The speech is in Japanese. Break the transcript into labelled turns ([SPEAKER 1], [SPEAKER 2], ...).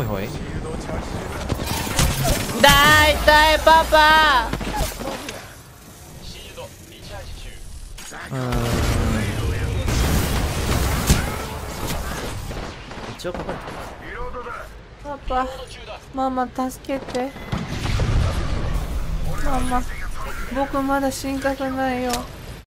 [SPEAKER 1] ほいほい。
[SPEAKER 2] だいたいパパ。
[SPEAKER 1] 一応かかる。
[SPEAKER 2] パパ、ママ助けて。ママ、僕まだ死にたくないよ。